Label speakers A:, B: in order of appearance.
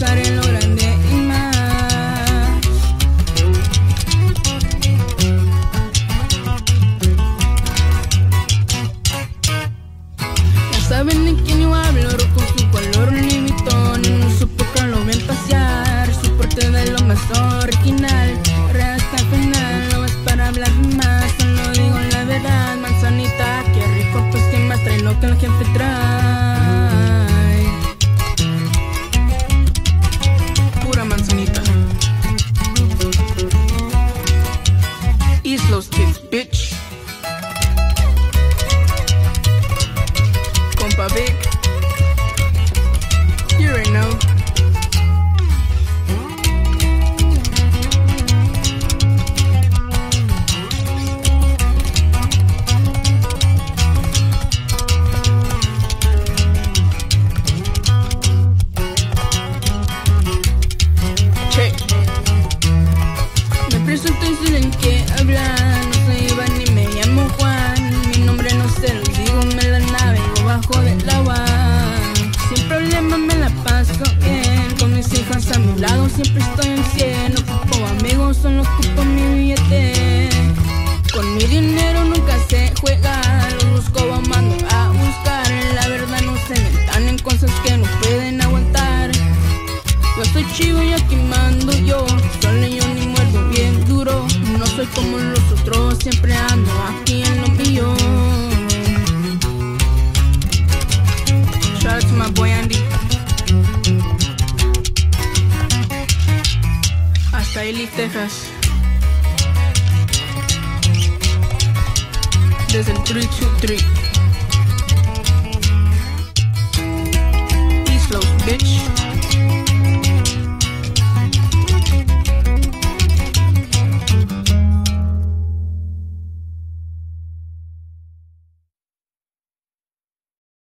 A: haré lo grande y más. Ya saben de quién yo hablo, rojo su color Louis Vuitton. Y no supo que lo ven pasear, su porte de lo más original. Ahora hasta el final, no es para hablar más, solo digo la verdad. Manzanita, qué rico, pues que más trae lo que la gente trae. Pura manzanita. East Los Kids, bitch. Compa Vic, you already know. Me presento y saben que hablan. No soy Iván ni me llamo Juan. Mi nombre no se los digo, me la navego bajo del agua. Sin problema me la paso bien, con mis hijas a mi lado siempre estoy en 100. No ocupo amigos, solo ocupo mi billete. Con mi dinero nunca se juega, los busco mando a buscar. La verdad no se metan en cosas que no pueden aguantar. Yo soy chivo y aquí mando yo, solo yo ni muerdo bien duro. No soy como los otros, siempre ando aquí en lo mío. Shout out to my boy Andy. Hasta Ely, Texas. Desde el 323.